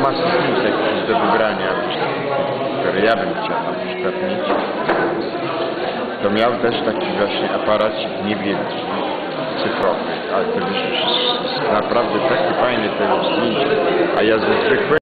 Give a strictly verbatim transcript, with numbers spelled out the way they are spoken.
masy zdjęć jakichś do wybrania, które ja bym chciał na przykład mieć. To miał też taki właśnie aparacik niewielki, cyfrowy, ale to jest naprawdę takie fajne te zdjęcia, a ja ze zwykłego